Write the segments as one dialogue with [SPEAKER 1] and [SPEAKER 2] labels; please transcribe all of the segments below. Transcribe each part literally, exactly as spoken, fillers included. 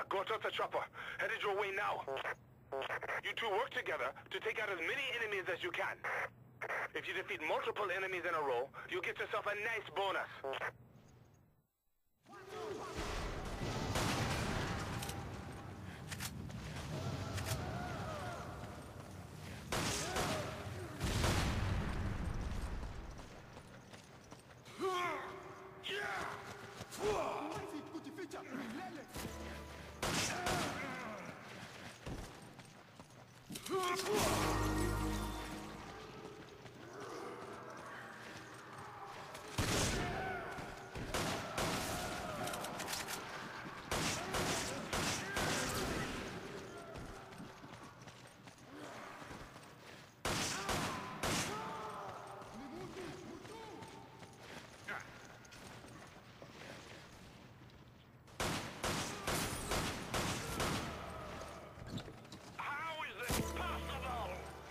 [SPEAKER 1] Got off the chopper. Headed your way now. You two work together to take out as many enemies as you can. If you defeat multiple enemies in a row, you'll get yourself a nice bonus. How is this possible?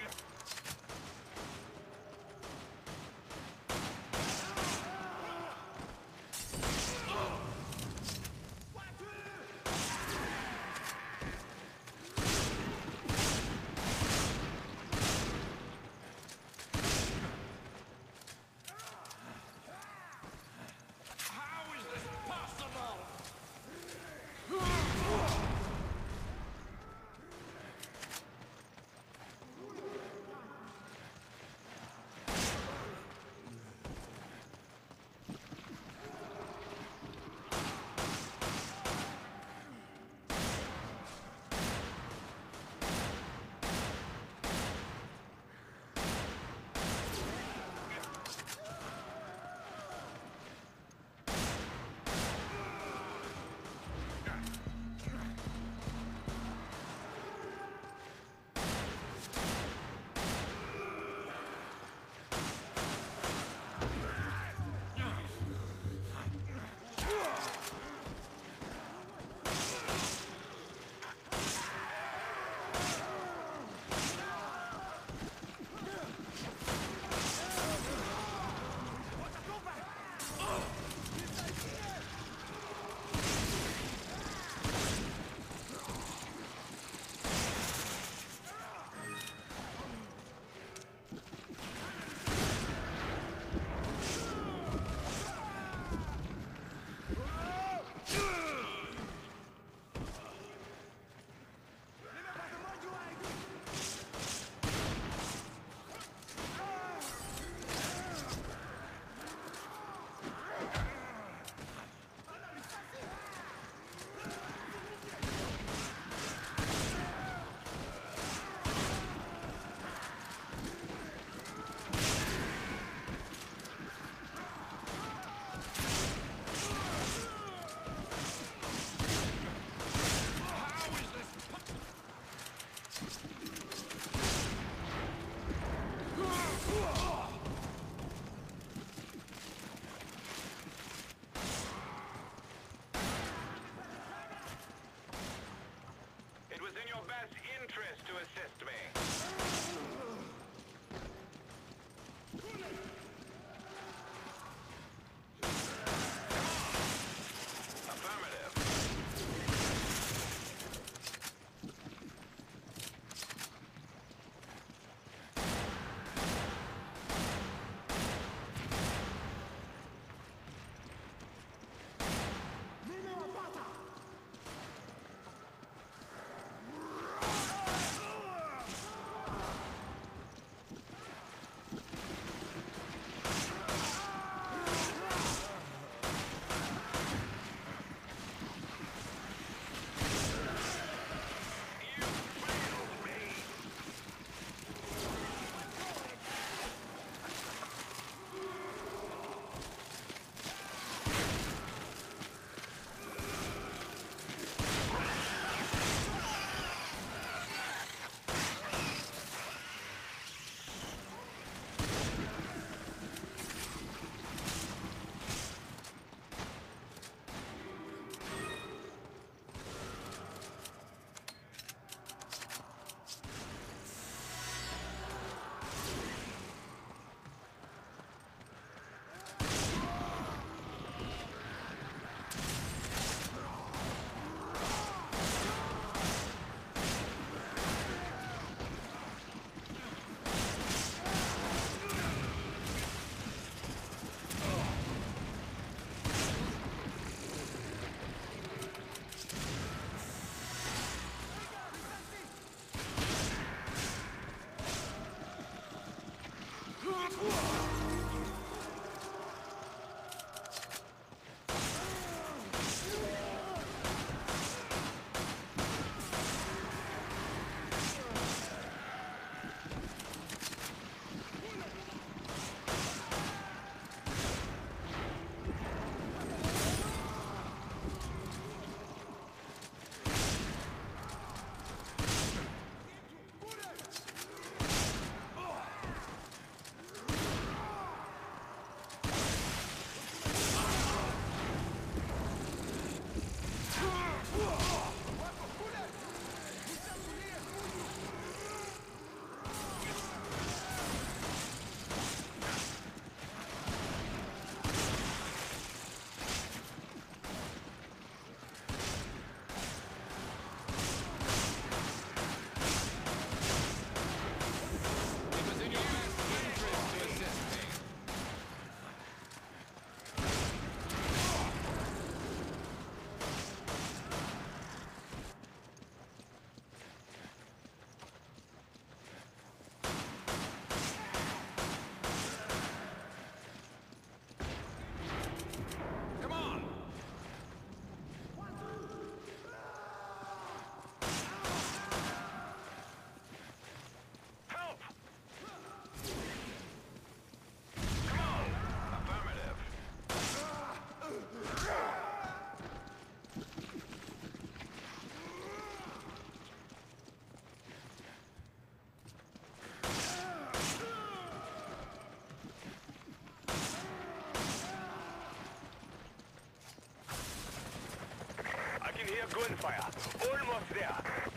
[SPEAKER 1] gunfire. Almost there.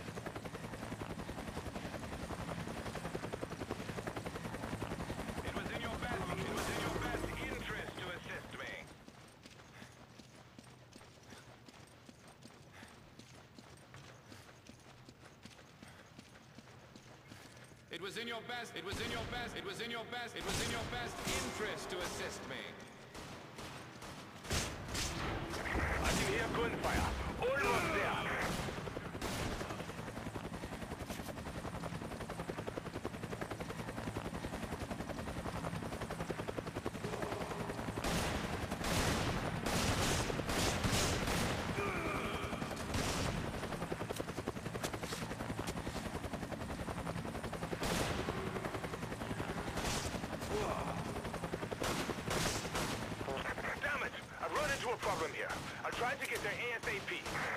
[SPEAKER 1] It was in your best, it was in your best interest to assist me.
[SPEAKER 2] It was in your best, it was in your best, it was in your best, it was in your best interest to assist me.
[SPEAKER 1] I can hear gunfire. Almost there. Damn it! I've run into a problem here. I'll try to get there ASAP.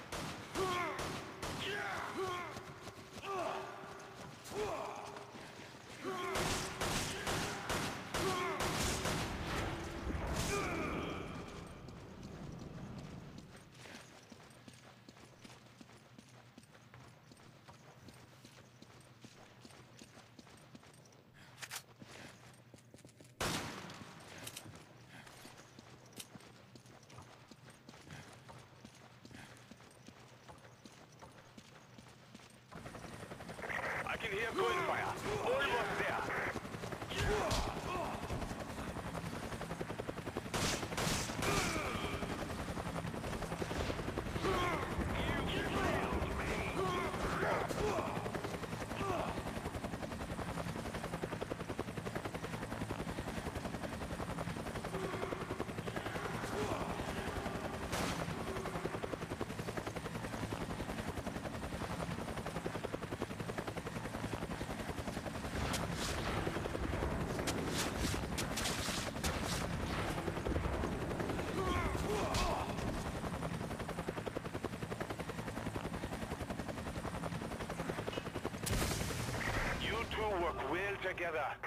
[SPEAKER 1] I can hear gunfire. Almost there. You two work well together.